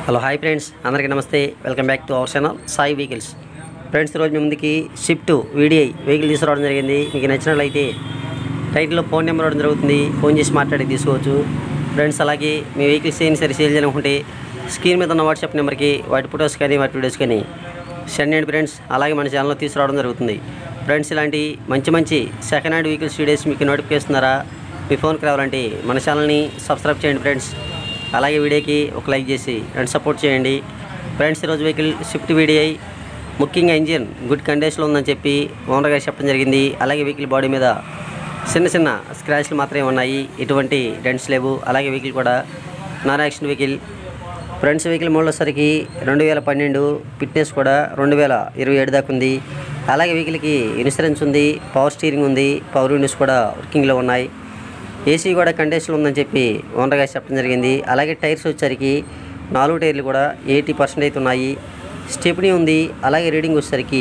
Hello hi friends, అందరికీ నమస్తే. Welcome back to our channel Sai vehicles. Friends, ఈరోజు మీ ముందుకి షిఫ్ట్ వీడిఐ వెహికల్ తీసుకురావడం జరిగింది. మీకు నచ్చినట్లయితే టైటిల్లో ఫోన్ నెంబర్ ఇవ్వడం జరుగుతుంది. ఫోన్ చేసి మాట్లాడి తీసుకోవచ్చు ఫ్రెండ్స్. అలాగే మీ వెహికల్స్ ఏం సరే సేల్ చేయాలనుకుంటే స్క్రీన్ మీద ఉన్న వాట్సాప్ నెంబర్కి వాటి ఫొటోస్ కానీ వాటి వీడియోస్ కానీ సెండ్ చేయండి ఫ్రెండ్స్. అలాగే మన ఛానల్లో తీసుకురావడం జరుగుతుంది ఫ్రెండ్స్. ఇలాంటి మంచి సెకండ్ హ్యాండ్ వెహికల్స్ వీడియోస్ మీకు నోటిఫికేషన్ ద్వారా మీ ఫోన్కి రావాలంటే మన ఛానల్ని సబ్స్క్రైబ్ చేయండి ఫ్రెండ్స్. అలాగే వీడియోకి ఒక లైక్ చేసి అండ్ సపోర్ట్ చేయండి ఫ్రెండ్స్. ఈరోజు వెహికల్ షిఫ్ట్ వీడిఐ ముఖ్యంగా ఇంజిన్ గుడ్ కండిషన్లో ఉందని చెప్పి ఓనర్ గారు చెప్పడం జరిగింది. అలాగే వెహికల్ బాడీ మీద చిన్న స్క్రాచ్లు మాత్రమే ఉన్నాయి, ఎటువంటి డెంట్స్ లేవు. అలాగే వెహికల్ కూడా non accident vehicle friends. Vehicle model వచ్చేసరికి 2012, ఫిట్నెస్ కూడా 2027 దాకా ఉంది. అలాగే వెహికల్కి ఇన్సూరెన్స్ ఉంది, పవర్ స్టీరింగ్ ఉంది, పవర్ విండోస్ కూడా వర్కింగ్లో ఉన్నాయి. ఏసీ కూడా కండిషన్లో ఉందని చెప్పి ఓనర్ గారు చెప్పడం జరిగింది. అలాగే టైర్స్ వచ్చేసరికి 4 టైర్లు కూడా 80% అయితే ఉన్నాయి. స్టెప్నీ ఉంది. అలాగే రీడింగ్ వచ్చేసరికి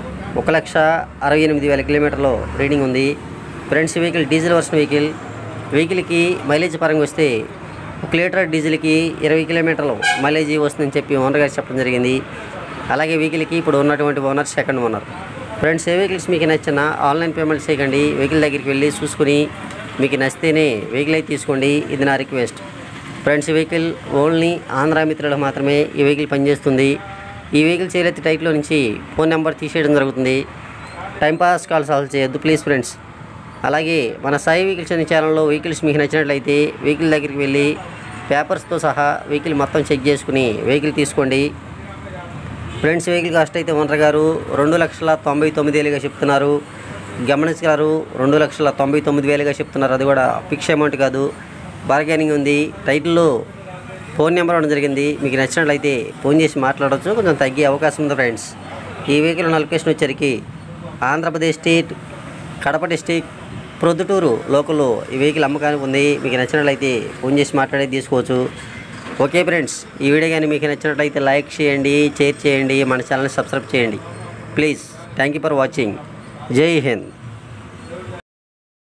1,68,000 కిలోమీటర్లో రీడింగ్ ఉంది ఫ్రెండ్స్. వెహికల్ డీజిల్ వర్షన్ వెహికల్కి మైలేజ్ పరంగా వస్తే 1 లీటర్ డీజిల్కి 20 కిలోమీటర్లు మైలేజ్ వస్తుందని చెప్పి ఓనర్ గారు చెప్పడం జరిగింది. అలాగే వెహికల్కి ఇప్పుడు ఉన్నటువంటి ఓనర్ సెకండ్ ఓనర్ ఫ్రెండ్స్. ఏ వెహికల్స్ మీకు నచ్చిన ఆన్లైన్ పేమెంట్ చేయకండి. వెహికల్ దగ్గరికి వెళ్ళి చూసుకుని మీకు నచ్చితేనే వెహికల్ అయితే తీసుకోండి. ఇది నా request friends. Vehicle only Andhra మిత్రులకు మాత్రమే ఈ వెహికల్ పనిచేస్తుంది. ఈ వెహికల్ చేయలేతే టైట్లో నుంచి ఫోన్ నెంబర్ తీసేయడం జరుగుతుంది. టైంపాస్ కాల్స్ ఆల్ చేయొద్దు ప్లీజ్ ఫ్రెండ్స్. అలాగే మన సాయి వెహికల్స్ అనే ఛానల్లో వెహికల్స్ మీకు నచ్చినట్లయితే వెహికల్ దగ్గరికి వెళ్ళి పేపర్స్తో సహా వెహికల్ మొత్తం చెక్ చేసుకుని వెహికల్ తీసుకోండి ఫ్రెండ్స్. వెహికల్ కాస్ట్ అయితే ఓనర్ గారు 2,99,000గా చెప్తున్నారు. గమనించారు, 2,99,000గా చెప్తున్నారు. అది కూడా ఫిక్స్ అమౌంట్ కాదు, బార్గెనింగ్ ఉంది. టైటిల్లో ఫోన్ నెంబర్ ఇవ్వడం జరిగింది. మీకు నచ్చినట్లయితే ఫోన్ చేసి మాట్లాడవచ్చు, కొంచెం తగ్గే అవకాశం ఉంది ఫ్రెండ్స్. ఈ వెహికల్ ఉన్న లొకేషన్ వచ్చరికి ఆంధ్రప్రదేశ్ స్టేట్, కడప డిస్టిక్, ప్రొద్దుటూరు లోకల్లో ఈ వెహికల్ అమ్మకానికి ఉంది. మీకు నచ్చినట్లయితే ఫోన్ చేసి మాట్లాడి తీసుకోవచ్చు. ఓకే ఫ్రెండ్స్, ఈ వీడియో కానీ మీకు నచ్చినట్లయితే లైక్ చేయండి, షేర్ చేయండి, మన ఛానల్ని సబ్స్క్రైబ్ చేయండి please. Thank you for watching. జై హింద్.